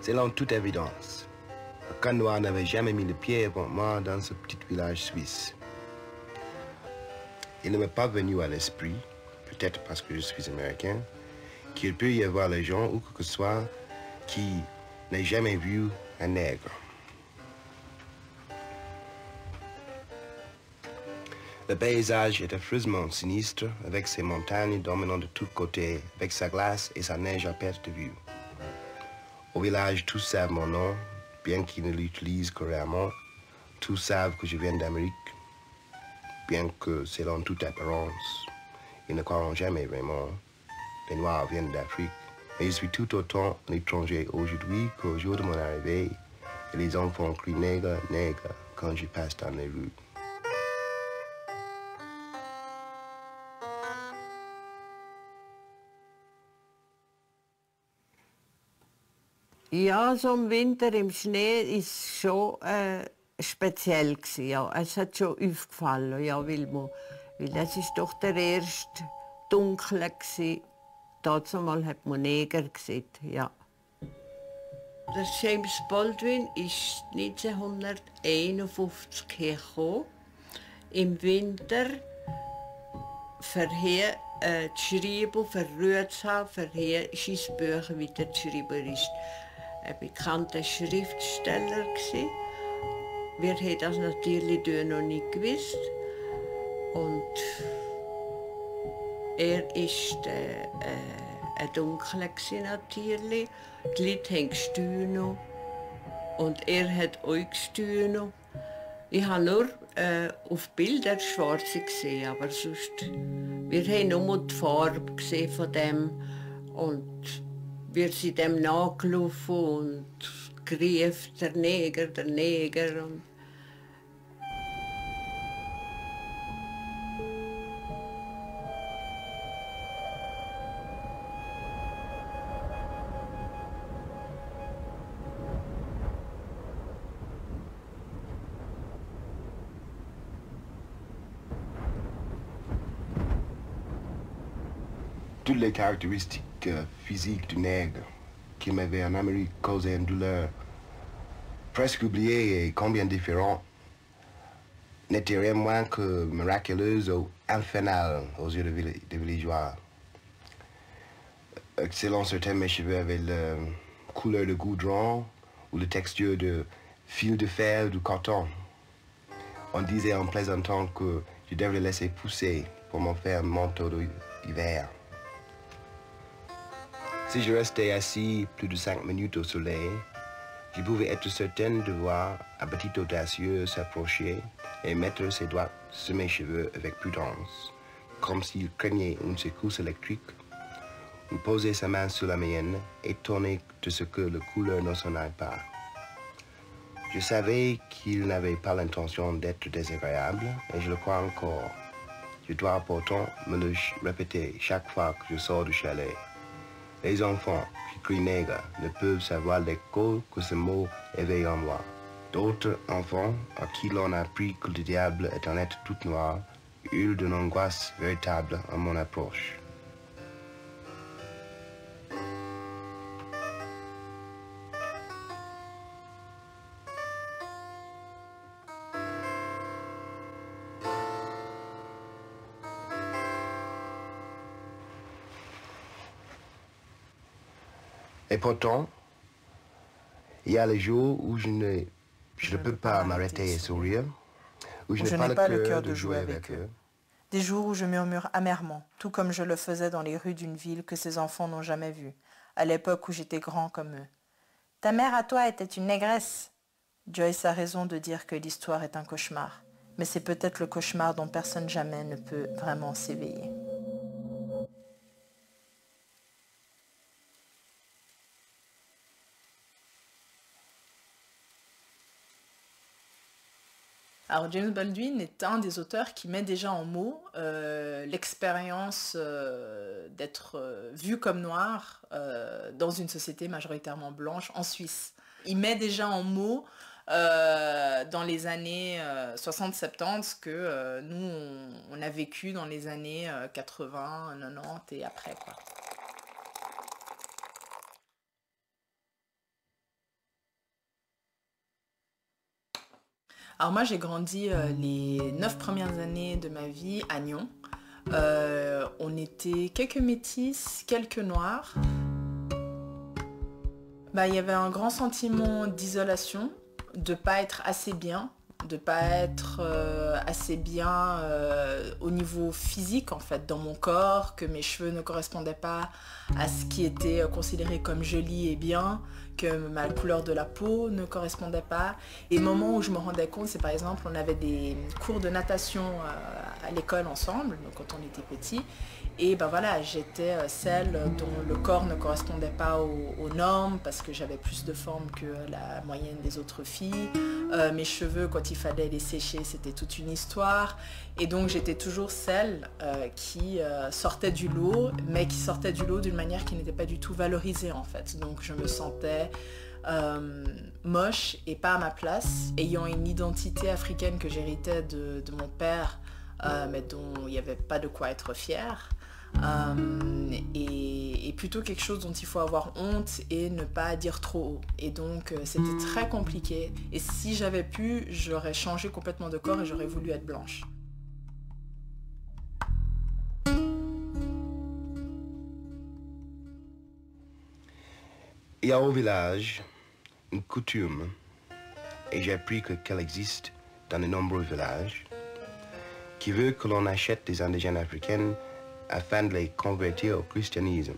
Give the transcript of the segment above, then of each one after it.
Selon toute évidence, aucun noir n'avait jamais mis le pied avant moi dans ce petit village suisse. Il ne m'est pas venu à l'esprit, peut-être parce que je suis américain, qu'il peut y avoir des gens ou quoi que ce soit qui n'aient jamais vu un nègre. Le paysage est affreusement sinistre, avec ses montagnes dominant de tous côtés, avec sa glace et sa neige à perte de vue. Au village, tous savent mon nom, bien qu'ils ne l'utilisent que rarement. Tous savent que je viens d'Amérique, bien que, selon toute apparence, ils ne croiront jamais vraiment. Les Noirs viennent d'Afrique, mais je suis tout autant un étranger aujourd'hui qu'au jour de mon arrivée, et les enfants crient nègre, nègre quand je passe dans les rues. Ja, so im Winter im Schnee ist schon speziell gewesen, ja. Es hat schon aufgefallen, ja, weil es ist doch der erste Dunkle gsi. Dazumal hat man Neger gesehen, ja. Der James Baldwin ist 1951 hergekommen. Im Winter für hier zu schreiben, für Ruhe zu haben, für hier sein Buch wieder zu schreiben. Er war ein bekannter Schriftsteller. Wir haben das natürlich noch nicht gewusst. Und er war ein Dunkler natürlich. Die Leute haben gestanden und er hat auch gestanden. Ich habe nur auf Bildern Schwarze gesehen, aber sonst, wir haben nur die Farbe gesehen von dem und wir sind dem nachgelaufen und gerufen, der Neger, der Neger. Und toutes les caractéristiques physiques du nègre qui m'avait en Amérique causé une douleur presque oubliée et combien différente, n'étaient rien moins que miraculeuse ou infernale aux yeux des villageois. Selon certains, mes cheveux avaient la couleur de goudron ou la texture de fil de fer ou de coton. On disait en plaisantant que je devais les laisser pousser pour m'en faire un manteau d'hiver. Si je restais assis plus de 5 minutes au soleil, je pouvais être certaine de voir un petit audacieux s'approcher et mettre ses doigts sur mes cheveux avec prudence, comme s'il craignait une secousse électrique, ou poser sa main sur la mienne, étonné de ce que la couleur ne s'en aille pas. Je savais qu'il n'avait pas l'intention d'être désagréable, et je le crois encore. Je dois pourtant me le répéter chaque fois que je sors du chalet. Les enfants qui crient nègre ne peuvent savoir l'écho que ce mot éveille en moi. D'autres enfants à qui l'on a appris que le diable est un être tout noir hurlent d'une angoisse véritable à mon approche. Et pourtant, il y a les jours où je ne peux pas m'arrêter et sourire, où je n'ai pas le cœur de jouer avec eux. Des jours où je murmure amèrement, tout comme je le faisais dans les rues d'une ville que ces enfants n'ont jamais vue, à l'époque où j'étais grand comme eux. Ta mère à toi était une négresse. Joyce a raison de dire que l'histoire est un cauchemar, mais c'est peut-être le cauchemar dont personne jamais ne peut vraiment s'éveiller. Alors James Baldwin est un des auteurs qui met déjà en mots l'expérience d'être vu comme noir dans une société majoritairement blanche en Suisse. Il met déjà en mots dans les années 60-70 que nous on a vécu dans les années 80, 90 et après quoi. Alors moi j'ai grandi les 9 premières années de ma vie à Nyon. On était quelques métis, quelques noirs. Il y avait un grand sentiment d'isolation, de ne pas être assez bien, de ne pas être assez bien au niveau physique en fait, dans mon corps, que mes cheveux ne correspondaient pas à ce qui était considéré comme joli et bien, que ma couleur de la peau ne correspondait pas. Et le moment où je me rendais compte, c'est par exemple, on avait des cours de natation à l'école ensemble, donc quand on était petits. Et voilà, j'étais celle dont le corps ne correspondait pas aux normes parce que j'avais plus de forme que la moyenne des autres filles. Mes cheveux, quand il fallait les sécher, c'était toute une histoire. Et donc j'étais toujours celle qui sortait du lot, mais qui sortait du lot d'une manière qui n'était pas du tout valorisée en fait. Donc je me sentais moche et pas à ma place, ayant une identité africaine que j'héritais de mon père, mais dont il n'y avait pas de quoi être fier. Et plutôt quelque chose dont il faut avoir honte et ne pas dire trop haut. Et donc c'était très compliqué. Et si j'avais pu, j'aurais changé complètement de corps et j'aurais voulu être blanche. Il y a au village une coutume, et j'ai appris qu'elle existe dans de nombreux villages, qui veut que l'on achète des indigènes africaines afin de les convertir au christianisme.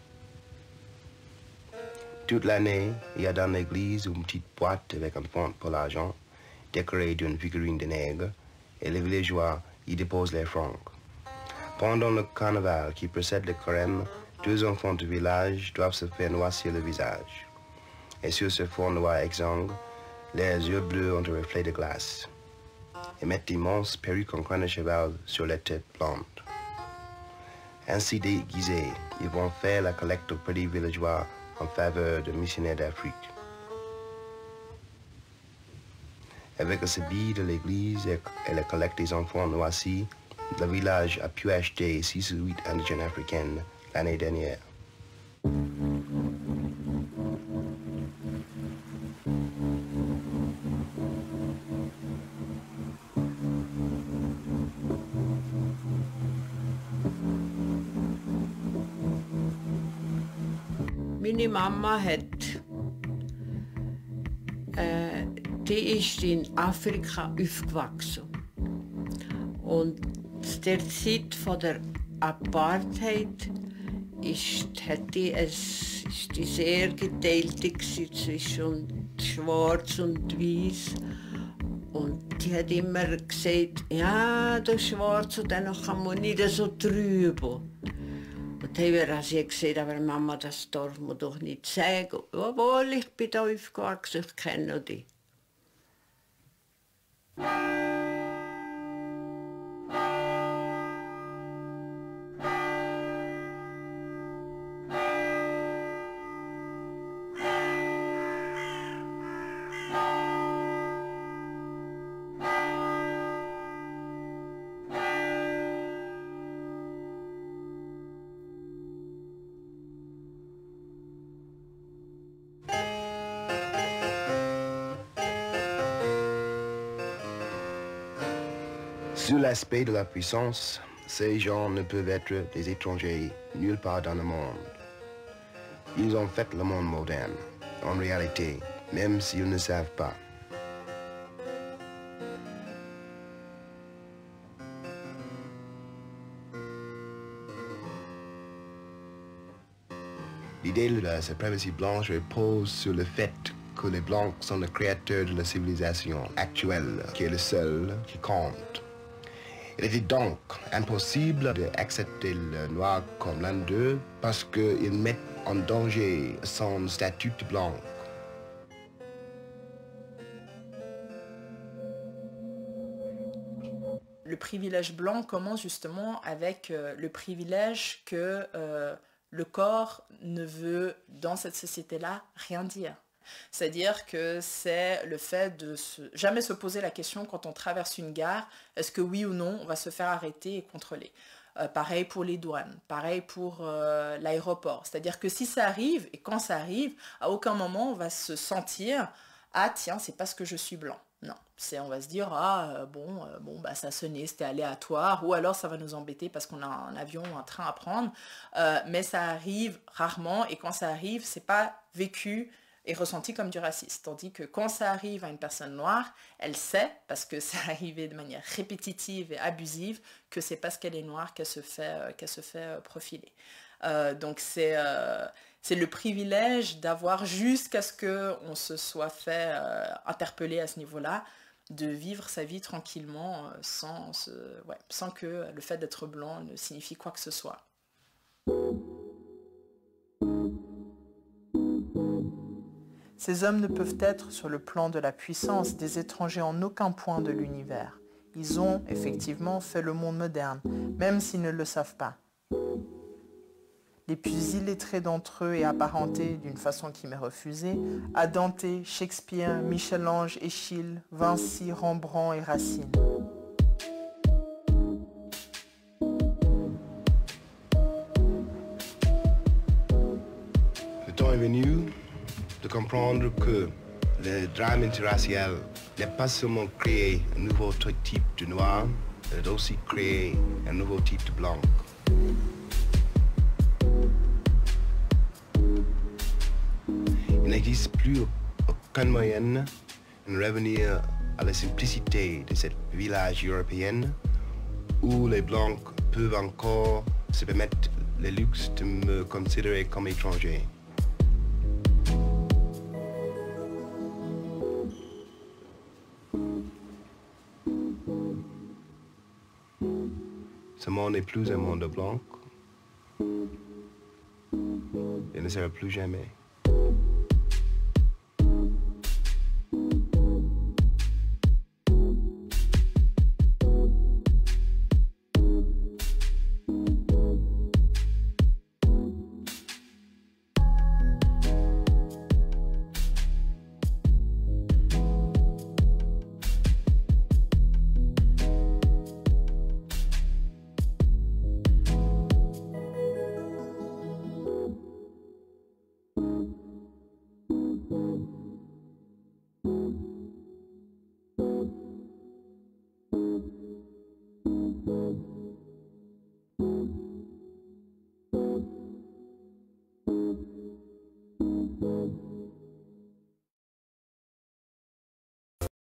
Toute l'année, il y a dans l'église une petite boîte avec un fond pour l'argent, décorée d'une figurine de nègre, et les villageois y déposent les francs. Pendant le carnaval qui précède le carême, 2 enfants du village doivent se faire noircir le visage. Et sur ce fond noir exsangue, leurs yeux bleus ont un reflet de glace, et mettent d'immenses perruques en crâne de cheval sur les têtes blondes. Ainsi déguisés, ils vont faire la collecte auprès des villageois en faveur de missionnaires d'Afrique. Avec ce billet de l'église et la collecte des enfants noircis, le village a pu acheter 6 ou 8 indigènes africaines l'année dernière. Meine Mama die ist in Afrika aufgewachsen. Und der Zeit von der Apartheid ist die sehr geteilt zwischen Schwarz und Weiß. Und die hat immer gesagt, ja, der Schwarze, den kann man nicht so trüben. Und dann haben wir gesagt, aber Mama, das darf man doch nicht sagen. Obwohl, ich bin da aufgewachsen, ich kenne die. Sur l'aspect de la puissance, ces gens ne peuvent être des étrangers nulle part dans le monde. Ils ont fait le monde moderne, en réalité, même s'ils ne savent pas. L'idée de la suprématie blanche repose sur le fait que les Blancs sont les créateurs de la civilisation actuelle, qui est le seul qui compte. Il était donc impossible d'accepter le noir comme l'un d'eux parce qu'il met en danger son statut de blanc. Le privilège blanc commence justement avec le privilège que le corps ne veut, dans cette société-là, rien dire. C'est-à-dire que c'est le fait de jamais se poser la question quand on traverse une gare, est-ce que oui ou non on va se faire arrêter et contrôler. Pareil pour les douanes, pareil pour l'aéroport. C'est-à-dire que si ça arrive, et quand ça arrive, à aucun moment on va se sentir « Ah tiens, c'est parce que je suis blanc ». Non, on va se dire, bah, ça sonnait, c'était aléatoire, ou alors ça va nous embêter parce qu'on a un avion ou un train à prendre. Mais ça arrive rarement, et quand ça arrive, c'est pas vécu et ressenti comme du racisme. Tandis que quand ça arrive à une personne noire, elle sait, parce que ça arrivait de manière répétitive et abusive, que c'est parce qu'elle est noire qu'elle se fait profiler. Donc c'est le privilège d'avoir, jusqu'à ce qu'on se soit fait interpeller à ce niveau-là, de vivre sa vie tranquillement sans que le fait d'être blanc ne signifie quoi que ce soit. Ces hommes ne peuvent être, sur le plan de la puissance, des étrangers en aucun point de l'univers. Ils ont, effectivement, fait le monde moderne, même s'ils ne le savent pas. Les plus illettrés d'entre eux et apparentés d'une façon qui m'est refusée, à Dante, Shakespeare, Michel-Ange, Échille, Vinci, Rembrandt et Racine. Le temps est venu de comprendre que le drame interracial n'est pas seulement créer un nouveau type de noir, mais aussi créer un nouveau type de blanc. Il n'existe plus aucun moyen de revenir à la simplicité de cette village européenne où les blancs peuvent encore se permettre le luxe de me considérer comme étranger. Ce monde n'est plus un monde blanc. Il ne sera plus jamais.